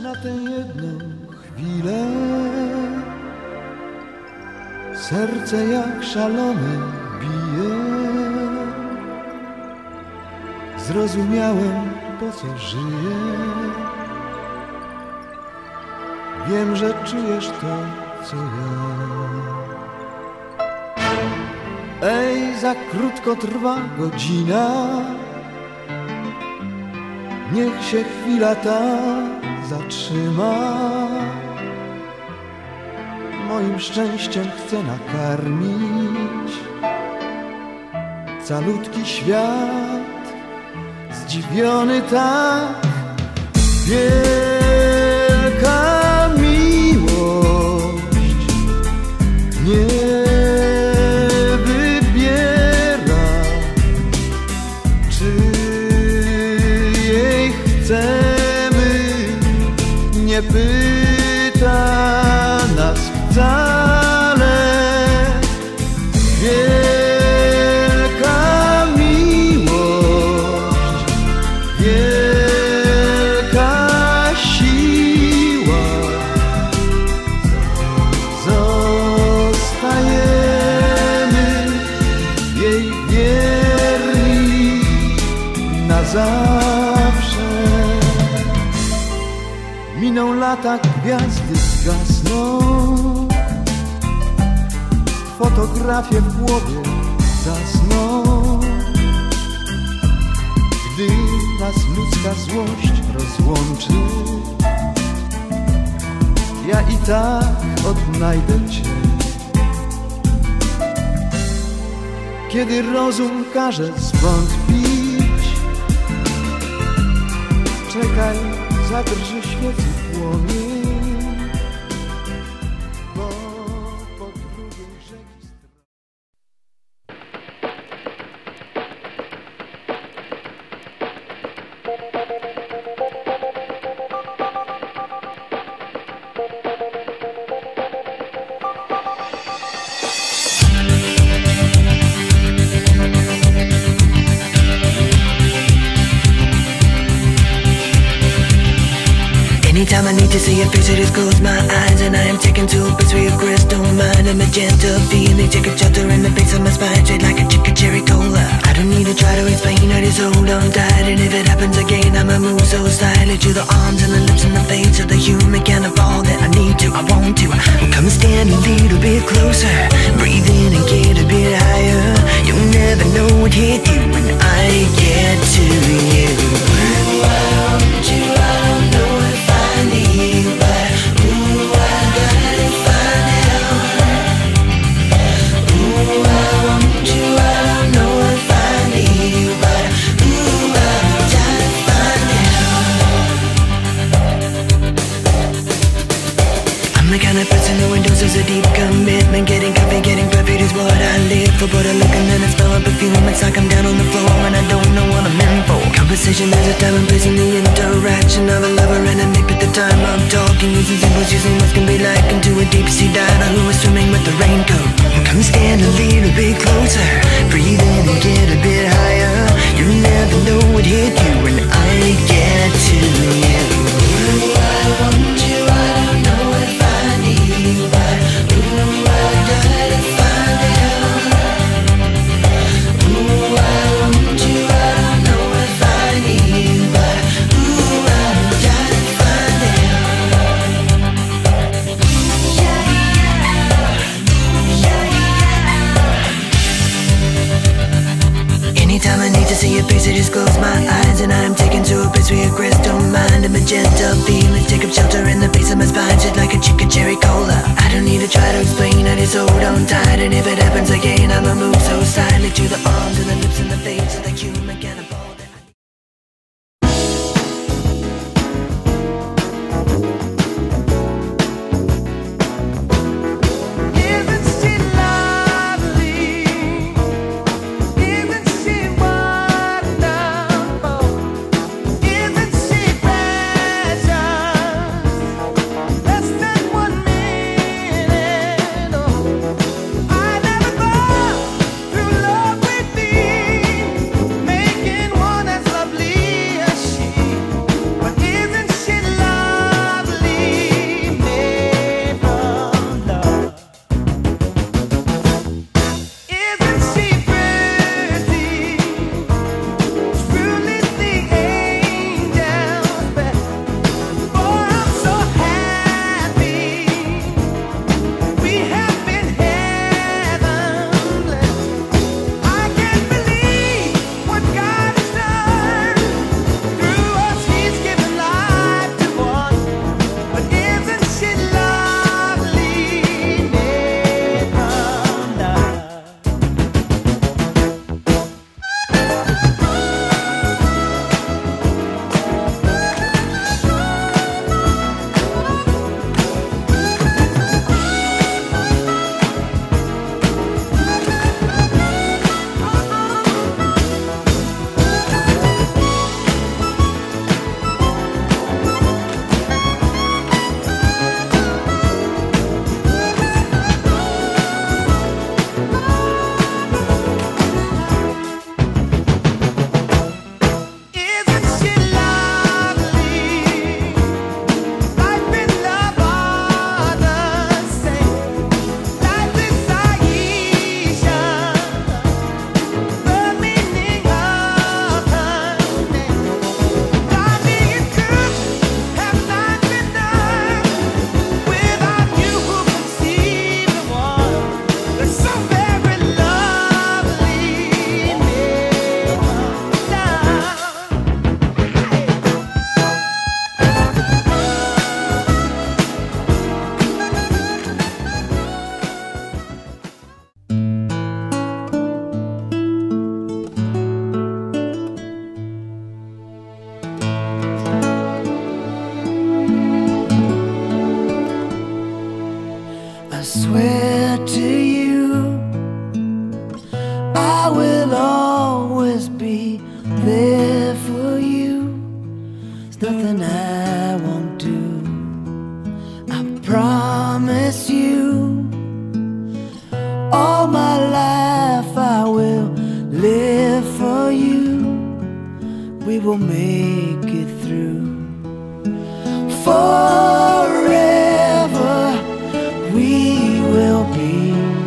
na tę jedną chwilę. Serce jak szalone bije. Zrozumiałem, po co żyję. Wiem, że czujesz to, co ja. Ej, za krótko trwa godzina. Niech się chwila ta zatrzyma. Moim szczęściem chcę nakarmić calutki świat, zdziwiony tak. Wielka miłość nie wybiera, czy jej chcemy, nie pyta nas wcale. Wielka miłość, wielka siła. Zostajemy jej wierni na zawsze. Miną lata, gwiazdy zgasną, fotografie w głowie zasną. Gdy nas ludzka złość rozłączy, ja i tak odnajdę Cię. Kiedy rozum każe zwątpić, czekaj, zadrży świecy płomień, bo po drugiej rzeki Anytime I need to see your face, I just close my eyes and I am taken to a place where your crystal mind and magenta feeling take a shelter in the face of my spine, straight like a chicken cherry cola. I don't need to try to explain, I just hold on tight, and if it happens again, I'ma move so slightly to the arms and the lips and the face of the human kind of all that I need to, I want to. Come and stand a little bit closer, breathe in and get a bit higher. You'll never know what hit you when I get to you. Ooh, I want you, I don't know if I need you, but ooh, I gotta find out. Ooh, I want you, I don't know if I need you, but ooh, I gotta find out. I'm the kind of person who endorses a deep commitment. Getting coffee, getting perfect is what I live for. But I look and then I smell a perfume. It's like I'm down on the floor and I don't know what I'm in for. Conversation, there's a time and place in the interaction of a lover and a mate. At the time I'm talking, using symbols, using what can be like into a deep sea diver who is swimming with the raincoat. Come stand a little bit closer, breathe in and get a bit higher. You never know what hit you when I get to you. Ooh, I want you, I don't know if I need you, but ooh, I gotta find out. Ooh, I want you, I don't know if I need you, but ooh, I gotta find out. Anytime I need to see your face, I just close my eyes and I'm taken to a place where your crystal mind and magenta feelings take up shelter in the face of my spine, shit like a chicken cherry cola. I don't need to try to explain, I just hold on tight, and if it happens again, I'ma move so silently to the arms and the lips and the face of the human cannibal. Let's swear to you, I will always be there for you. There's nothing I won't do, I promise you. All my life I will live for you. We will make it through. Forever we will be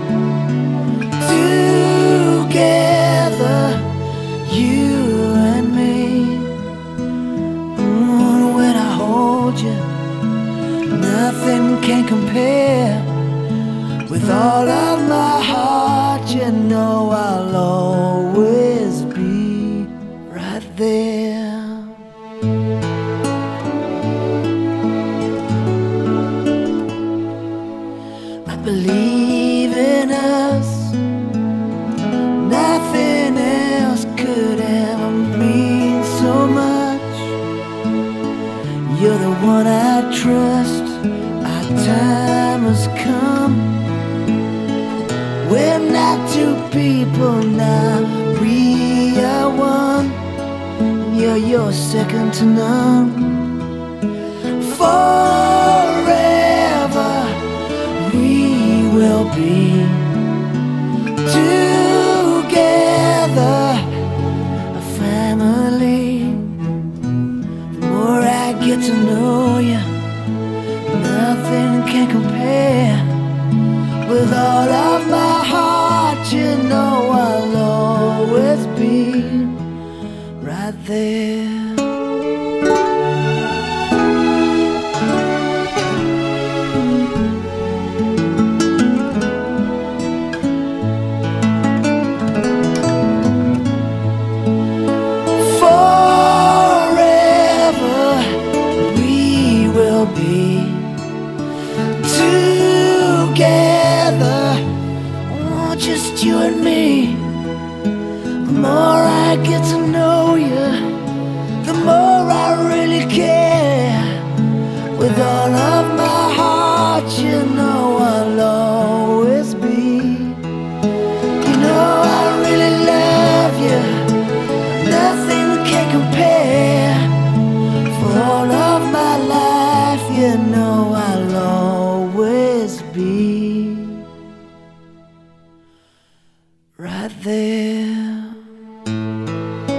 together, you and me. When I hold you, nothing can compare. With all of my heart, you know I'll always be right there. I believe in us, nothing else could ever mean so much. You're the one I trust, our time has come. We're not two people now, we are one. Yeah, you're second to none. Forever we will be together, a family. The more I get to know you, nothing can compare. With all of my heart, you know I'll always be right there. Forever we will be together, oh, just you and me. The more I get to know you, the more I really care. With all of my heart, you know I'll always be. You know I really love you, nothing can compare. For all of my life, you know I'll always be right there.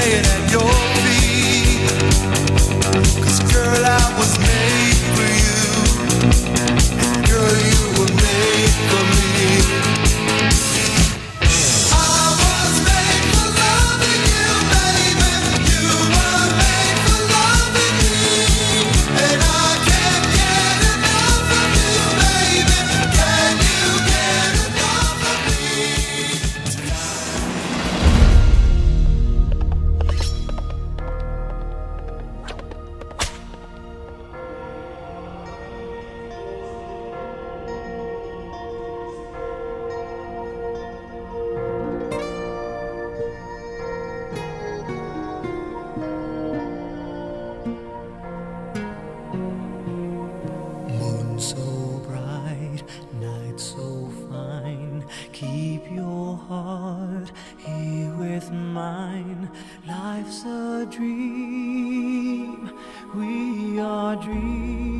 laying at your feet. 'Cause girl, I was made for you. Girl, you were made for me. I was made for loving you, baby. You were made for loving me. And I can't get enough of you, baby. Can you get enough of me? Moon so bright, night so fine. Keep your heart here with mine. Life's a dream, we are dreaming.